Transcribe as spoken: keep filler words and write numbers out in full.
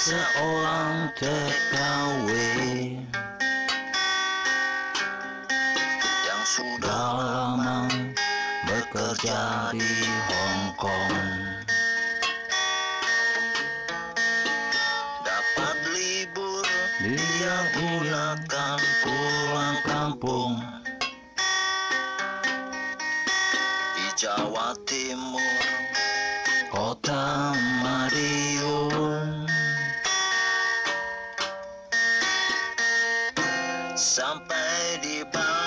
seorang T K W yang sudah sudah lama bekerja di Hong Kong. dapat libur Dia gunakan pulang kampung di Jawa Timur, kota Madiun. sampai di Bali